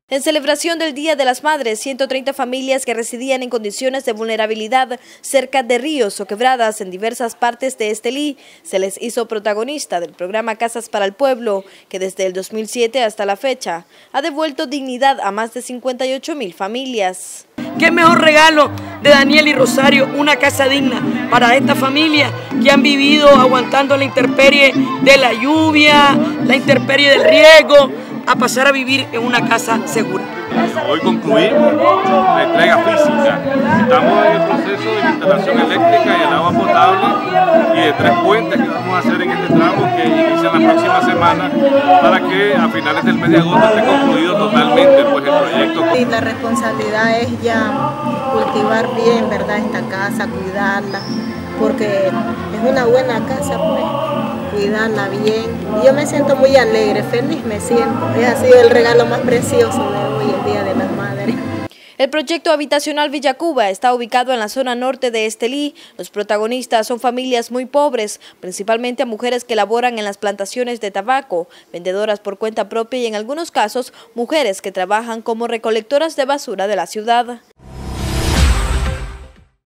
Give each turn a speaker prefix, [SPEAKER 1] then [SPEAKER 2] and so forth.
[SPEAKER 1] En celebración del Día de las Madres, 130 familias que residían en condiciones de vulnerabilidad cerca de ríos o quebradas en diversas partes de Estelí se les hizo protagonista del programa Casas para el Pueblo, que desde el 2007 hasta la fecha ha devuelto dignidad a más de 58.000 familias.
[SPEAKER 2] ¿Qué mejor regalo de Daniel y Rosario? Una casa digna para esta familia que han vivido aguantando la intemperie de la lluvia, la intemperie del riego, a pasar a vivir en una casa segura.
[SPEAKER 3] Hoy concluimos la entrega física. Estamos en el proceso de instalación eléctrica y el agua potable y de 3 puentes que vamos a hacer en este tramo que inicia la próxima semana para que a finales del mes de agosto esté concluido totalmente el proyecto.
[SPEAKER 4] Y la responsabilidad es ya cultivar bien, ¿verdad?, esta casa, cuidarla, porque es una buena casa, pues, cuidarla bien. Yo me siento muy alegre, feliz me siento. Ha sido el regalo más precioso de hoy, el Día de las Madres.
[SPEAKER 1] El proyecto habitacional Villa Cuba está ubicado en la zona norte de Estelí. Los protagonistas son familias muy pobres, principalmente mujeres que laboran en las plantaciones de tabaco, vendedoras por cuenta propia y en algunos casos mujeres que trabajan como recolectoras de basura de la ciudad.